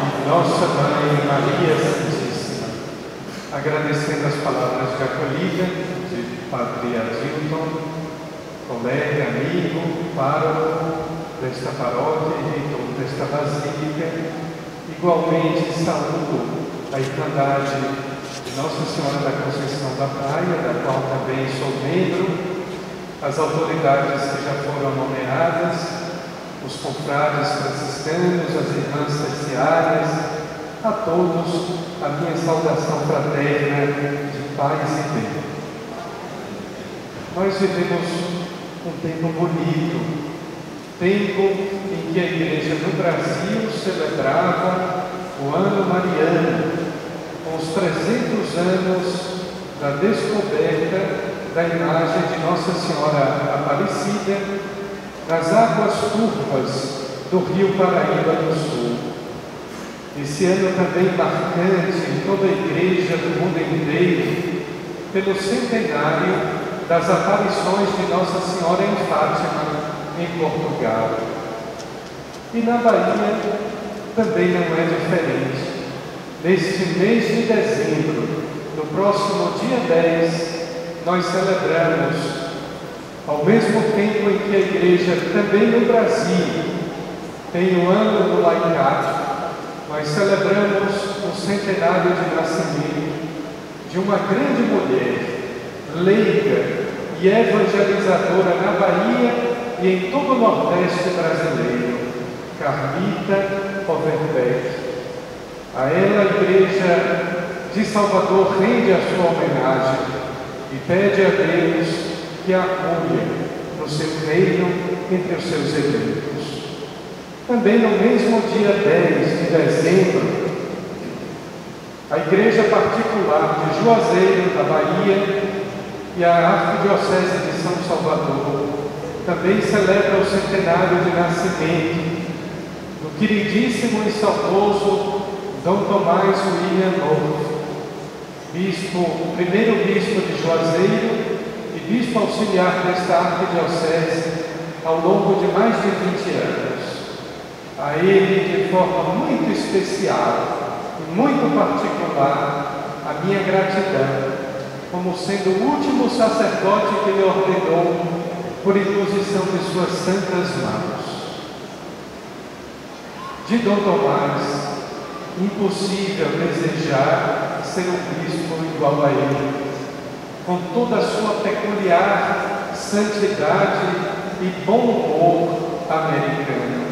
e Nossa Mãe Maria Santíssima. Agradecendo as palavras de acolhida de Padre Adilton, colega, amigo, pároco desta paróquia e reitor desta basílica, igualmente saúdo a Irmandade de Nossa Senhora da Conceição da Praia, da qual também sou membro, as autoridades que já foram nomeadas, os confrades franciscanos, as irmãs terciárias, a todos a minha saudação fraterna de paz e bem. Nós vivemos um tempo bonito, tempo em que a Igreja no Brasil celebrava o Ano Mariano, com os 300 anos da descoberta da imagem de Nossa Senhora Aparecida nas águas turvas do Rio Paraíba do Sul. Esse ano também marcante em toda a Igreja do mundo inteiro, pelo centenário das aparições de Nossa Senhora em Fátima, em Portugal. E na Bahia também não é diferente. Neste mês de dezembro, no próximo dia 10, nós celebramos, ao mesmo tempo em que a Igreja também no Brasil tem o ano do laicato, nós celebramos o centenário de nascimento de uma grande mulher, leiga e evangelizadora na Bahia e em todo o Nordeste brasileiro, Carmita Overbeck. A ela a Igreja de Salvador rende a sua homenagem e pede a Deus que a acolha no seu reino entre os seus eleitos. Também no mesmo dia 10 de dezembro, a Igreja Particular de Juazeiro, da Bahia, e a Arquidiocese de São Salvador também celebra o centenário de nascimento do queridíssimo e saudoso Dom Tomás William North, primeiro bispo de Juazeiro e bispo auxiliar desta arquidiocese ao longo de mais de 20 anos. A ele, de forma muito especial e muito particular, a minha gratidão, como sendo o último sacerdote que lhe ordenou por imposição de suas santas mãos. De Dom Tomás, impossível desejar ser um bispo igual a ele, com toda a sua peculiar santidade e bom humor americano.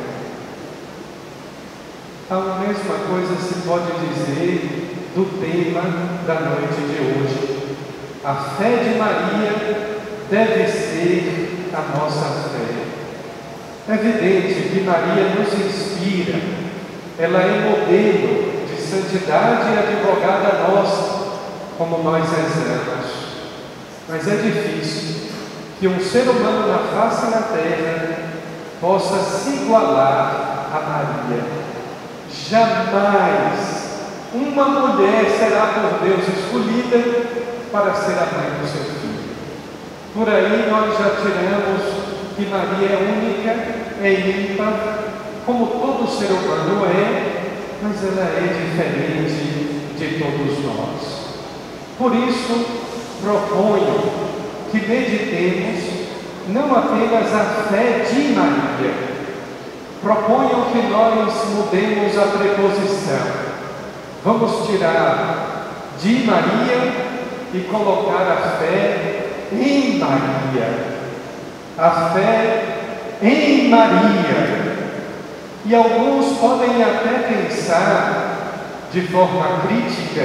A mesma coisa se pode dizer do tema da noite de hoje. A fé de Maria deve ser a nossa fé. É evidente que Maria nos inspira, ela é modelo de santidade e advogada nossa, como nós rezamos. Mas é difícil que um ser humano na face da terra possa se igualar a Maria. Jamais uma mulher será por Deus escolhida para ser a mãe do seu filho. Por aí nós já tiramos que Maria é única, é ímpar, como todo ser humano é, mas ela é diferente de todos nós. Por isso, proponho que meditemos não apenas a fé de Maria, proponho que nós mudemos a preposição. Vamos tirar de Maria e colocar a fé em Maria. A fé em Maria. E alguns podem até pensar de forma crítica,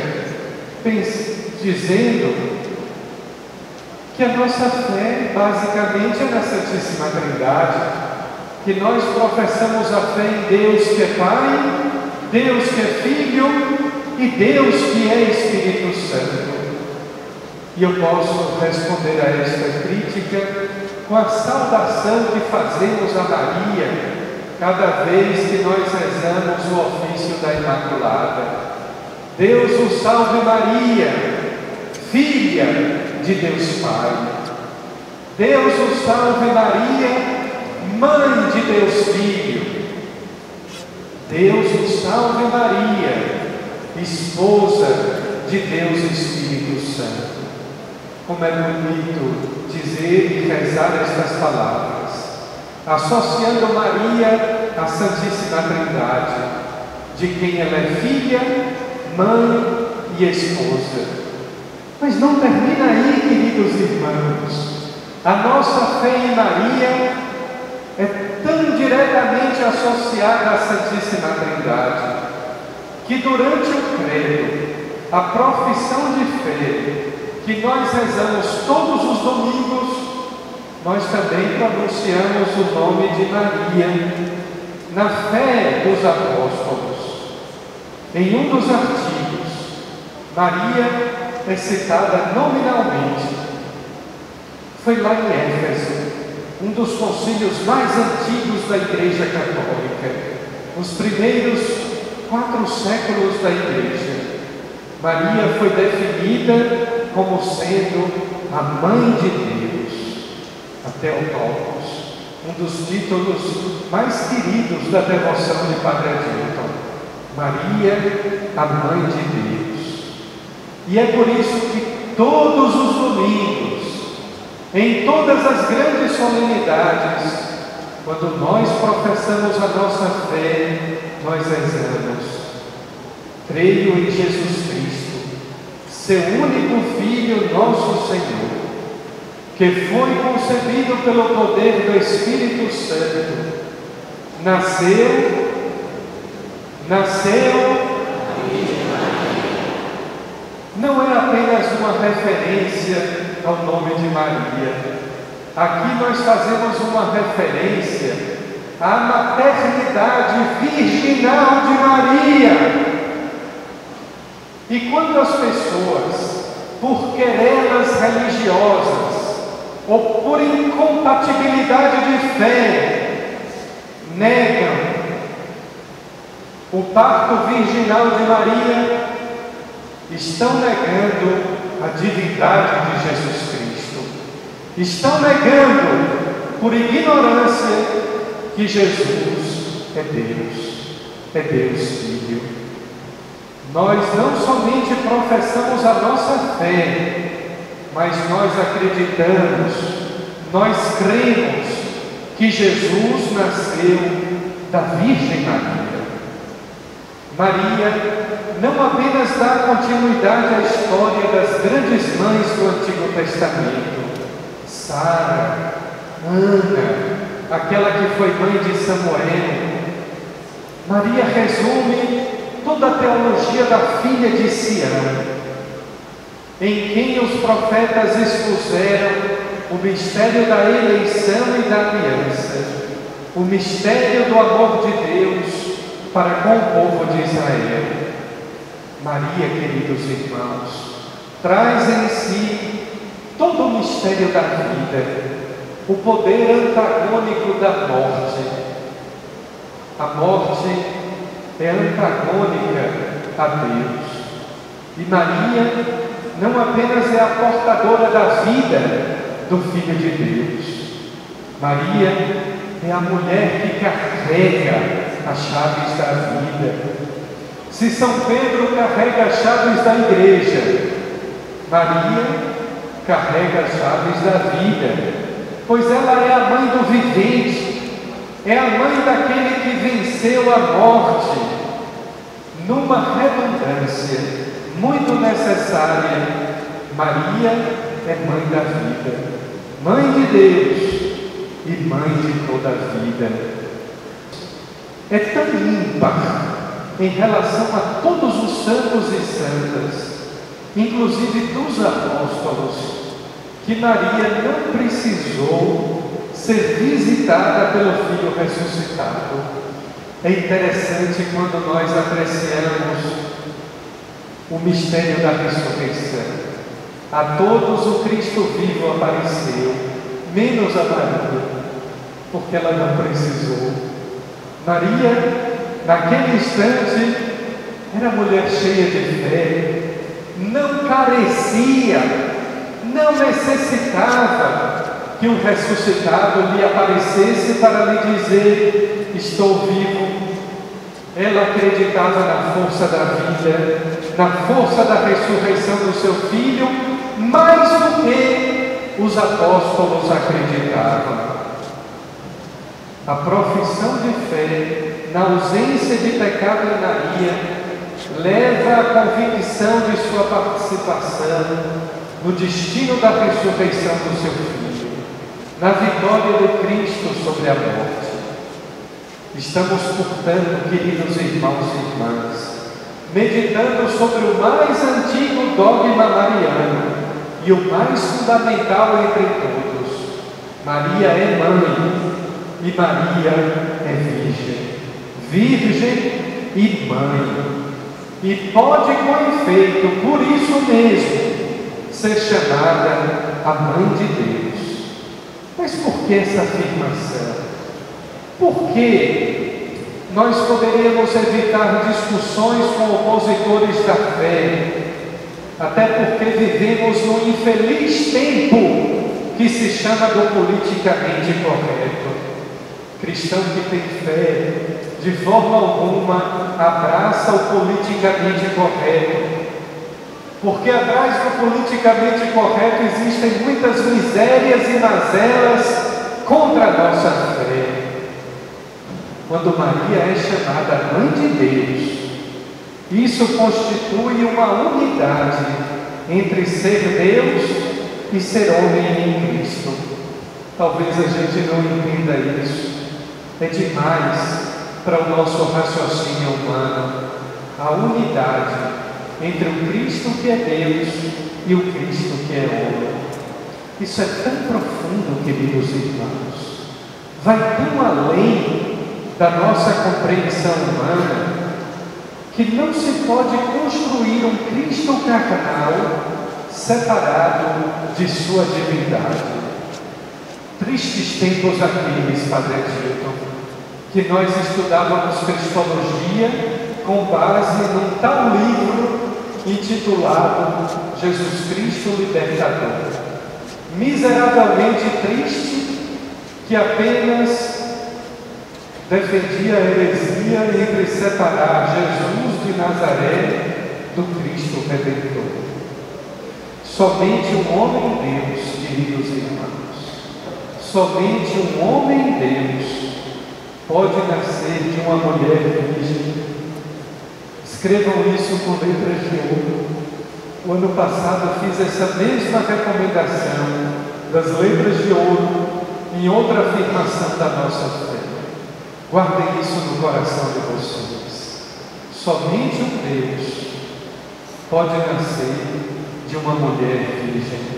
dizendo que a nossa fé basicamente é na Santíssima Trindade, que nós professamos a fé em Deus que é Pai, Deus que é Filho e Deus que é Espírito Santo. E eu posso responder a esta crítica com a saudação que fazemos a Maria cada vez que nós rezamos o ofício da Imaculada. Deus o salve Maria, filha de Deus Pai. Deus o salve Maria, mãe de Deus Filho. Deus o salve Maria, esposa de Deus Espírito Santo. Como é bonito dizer e rezar estas palavras, associando Maria à Santíssima Trindade, de quem ela é filha, mãe e esposa. Mas não termina aí, queridos irmãos. A nossa fé em Maria é tão diretamente associada à Santíssima Trindade, que durante o credo, a profissão de fé, que nós rezamos todos os domingos, nós também pronunciamos o nome de Maria na fé dos apóstolos. Em um dos artigos, Maria é citada nominalmente. Foi lá em Éfeso, um dos concílios mais antigos da Igreja Católica, os primeiros 4 séculos da Igreja. Maria foi definida como sendo a Mãe de Deus, a Theotokos, um dos títulos mais queridos da devoção de Padre Adilton. Maria, a Mãe de Deus. E é por isso que todos os domingos, em todas as grandes solenidades, quando nós professamos a nossa fé, nós rezamos: creio em Jesus Cristo, seu único Filho, nosso Senhor, que foi concebido pelo poder do Espírito Santo, nasceu não é apenas uma referência ao nome de Maria. Aqui nós fazemos uma referência à maternidade virginal de Maria. E quando as pessoas, por querelas religiosas ou por incompatibilidade de fé, negam o parto virginal de Maria, estão negando a divindade de Jesus Cristo. Estão negando, por ignorância, que Jesus é Deus Filho. Nós não somente professamos a nossa fé, mas nós acreditamos, nós cremos que Jesus nasceu da Virgem Maria. Maria não apenas dá continuidade à história das grandes mães do Antigo Testamento, Sara, Ana, aquela que foi mãe de Samuel. Maria resume toda a teologia da filha de Sião, em quem os profetas expuseram o mistério da eleição e da aliança, o mistério do amor de Deus para com o povo de Israel. Maria, queridos irmãos, traz em si todo o mistério da vida, o poder antagônico da morte. A morte é antagônica a Deus. E Maria não apenas é a portadora da vida do Filho de Deus. Maria é a mulher que carrega as chaves da vida. Se São Pedro carrega as chaves da igreja, Maria carrega as chaves da vida, pois ela é a mãe do vivente, é a mãe daquele que venceu a morte, numa redundância muito necessária. Maria é mãe da vida, mãe de Deus e mãe de toda a vida. É tão ímpar em relação a todos os santos e santas, inclusive dos apóstolos, que Maria não precisou ser visitada pelo Filho ressuscitado. É interessante quando nós apreciamos o mistério da ressurreição. A todos o Cristo vivo apareceu, menos a Maria, porque ela não precisou. Maria, naquele instante, era mulher cheia de fé, não carecia, não necessitava que um ressuscitado lhe aparecesse para lhe dizer: estou vivo. Ela acreditava na força da vida, na força da ressurreição do seu filho, mais do que os apóstolos acreditavam. A profissão de fé, na ausência de pecado em Maria, leva à convicção de sua participação no destino da ressurreição do seu filho, na vitória de Cristo sobre a morte. Estamos, portanto, queridos irmãos e irmãs, meditando sobre o mais antigo dogma mariano e o mais fundamental entre todos. Maria é mãe e Maria é virgem. Virgem e mãe. E pode, com efeito, por isso mesmo, ser chamada a Mãe de Deus. Mas por que essa afirmação? Por que nós poderíamos evitar discussões com opositores da fé? Até porque vivemos num infeliz tempo que se chama do politicamente correto. Cristão que tem fé, de forma alguma, abraça o politicamente correto. Porque atrás do politicamente correto existem muitas misérias e mazelas contra a nossa fé. Quando Maria é chamada Mãe de Deus, isso constitui uma unidade entre ser Deus e ser homem em Cristo. Talvez a gente não entenda isso. É demais para o nosso raciocínio humano a unidade entre o Cristo que é Deus e o Cristo que é homem. Isso é tão profundo, queridos irmãos. Vai tão além da nossa compreensão humana que não se pode construir um Cristo carnal separado de sua divindade. Tristes tempos aqueles, Padre Edilton, que nós estudávamos Cristologia com base num tal livro intitulado Jesus Cristo Libertador. Miseravelmente triste, que apenas defendia a heresia entre separar Jesus de Nazaré do Cristo Redentor. Somente um homem Deus, queridos irmãos, somente um homem Deus pode nascer de uma mulher virgem. Escrevam isso com letras de ouro. O ano passado fiz essa mesma recomendação das letras de ouro em outra afirmação da nossa fé. Guardem isso no coração de vocês. Somente um Deus pode nascer de uma mulher virgem.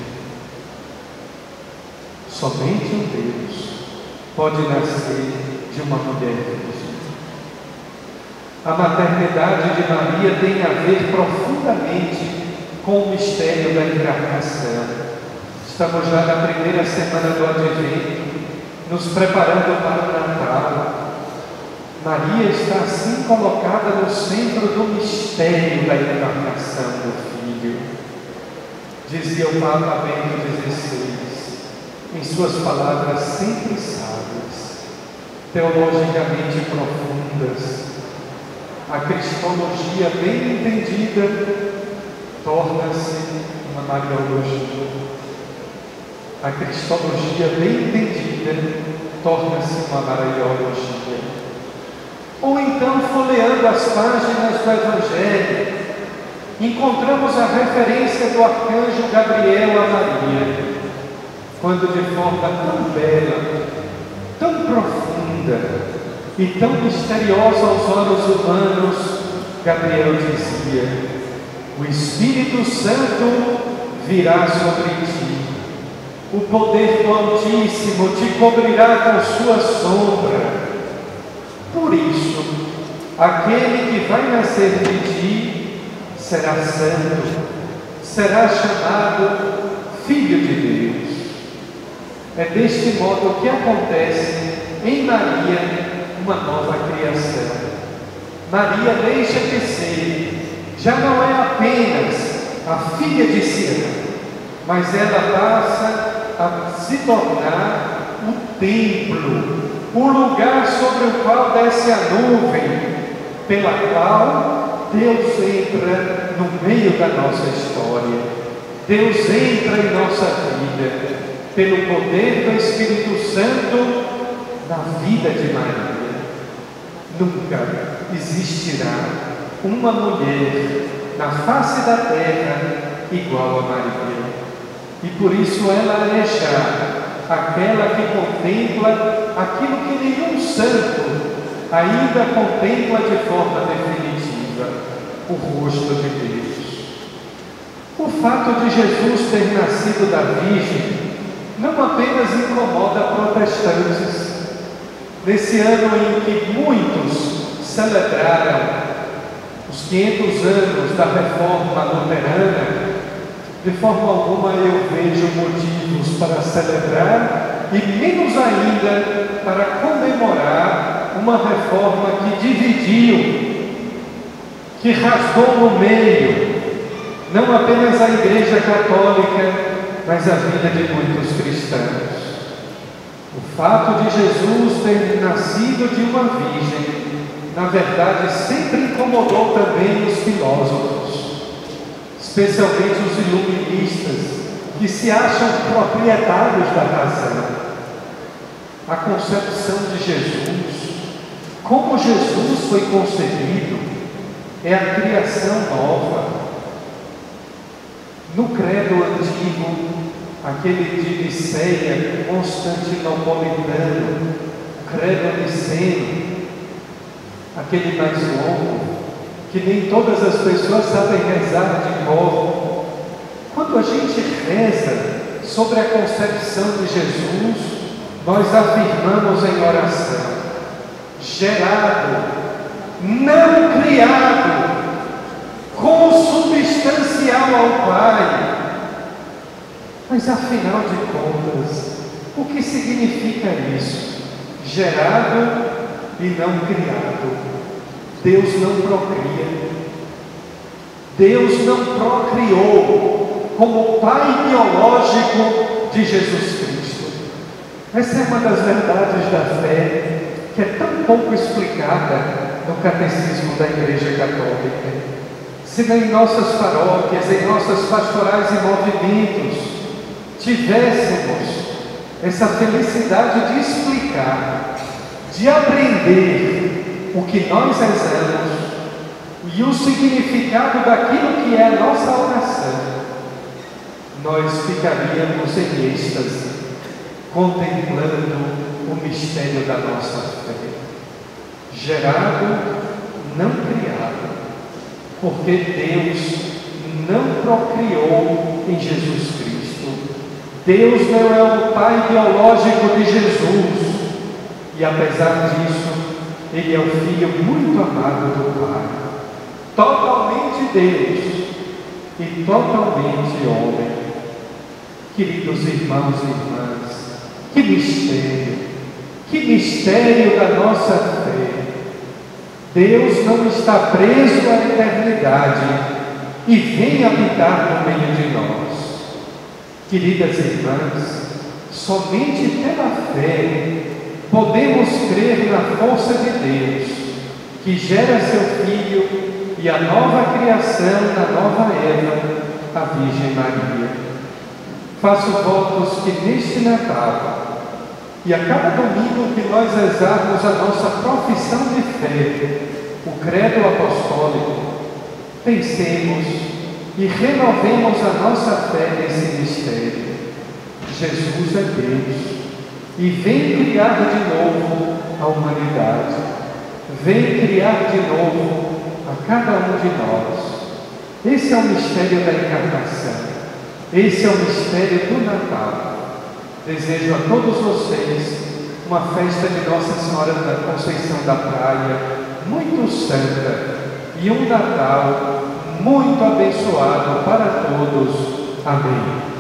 Somente um Deus pode nascer de uma mulher virgem. A maternidade de Maria tem a ver profundamente com o mistério da encarnação. Estamos já na primeira semana do Advento, nos preparando para o Natal. Maria está assim colocada no centro do mistério da encarnação do Filho. Dizia o Papa Bento XVI, em suas palavras sempre sábias, teologicamente profundas: a cristologia bem entendida torna-se uma mariologia. A cristologia bem entendida torna-se uma mariologia. Ou então, folheando as páginas do Evangelho, encontramos a referência do arcanjo Gabriel a Maria, quando de forma tão bela, tão profunda e tão misteriosa aos olhos humanos, Gabriel dizia: o Espírito Santo virá sobre ti, o poder do Altíssimo te cobrirá com sua sombra. Por isso, aquele que vai nascer de ti será santo, será chamado Filho de Deus. É deste modo que acontece em Maria uma nova criação. Maria deixa de ser, já não é apenas a filha de Sião, mas ela passa a se tornar o templo, o lugar sobre o qual desce a nuvem pela qual Deus entra no meio da nossa história. Deus entra em nossa vida, pelo poder do Espírito Santo na vida de Maria. Nunca existirá uma mulher na face da terra igual a Maria. E por isso ela é já aquela que contempla aquilo que nenhum santo ainda contempla de forma definitiva: o rosto de Deus. O fato de Jesus ter nascido da Virgem não apenas incomoda protestantes. Nesse ano em que muitos celebraram os 500 anos da Reforma Luterana, de forma alguma eu vejo motivos para celebrar e menos ainda para comemorar uma reforma que dividiu, que rasgou no meio, não apenas a Igreja Católica, mas a vida de muitos cristãos. O fato de Jesus ter nascido de uma virgem, na verdade, sempre incomodou também os filósofos, especialmente os iluministas, que se acham proprietários da razão. A concepção de Jesus, como Jesus foi concebido, é a criação nova. No credo antigo, aquele de Niceia, constantinopolitano, credo niceno, aquele mais longo, que nem todas as pessoas sabem rezar de cor. Quando a gente reza sobre a concepção de Jesus, nós afirmamos em oração: gerado, não criado, consubstancial ao Pai. Mas afinal de contas, o que significa isso? Gerado e não criado. Deus não procria. Deus não procriou como Pai biológico de Jesus Cristo. Essa é uma das verdades da fé que é tão pouco explicada no catecismo da Igreja Católica. Se em nossas paróquias, em nossas pastorais e movimentos, tivéssemos essa felicidade de explicar, de aprender o que nós rezamos e o significado daquilo que é a nossa oração, nós ficaríamos em êxtase, contemplando o mistério da nossa fé. Gerado, não criado, porque Deus não procriou em Jesus Cristo. Deus não é o Pai biológico de Jesus, e apesar disso, Ele é o Filho muito amado do Pai, totalmente Deus e totalmente homem. Queridos irmãos e irmãs, que mistério da nossa fé! Deus não está preso à eternidade e vem habitar no meio de nós. Queridas irmãs, somente pela fé podemos crer na força de Deus, que gera seu Filho e a nova criação da nova Eva, a Virgem Maria. Faço votos que neste Natal e a cada domingo que nós rezarmos a nossa profissão de fé, o credo apostólico, pensemos e renovemos a nossa fé nesse mistério. Jesus é Deus e vem criar de novo a humanidade, vem criar de novo a cada um de nós. Esse é o mistério da encarnação, esse é o mistério do Natal. Desejo a todos vocês uma festa de Nossa Senhora da Conceição da Praia muito santa e um Natal muito abençoado para todos. Amém.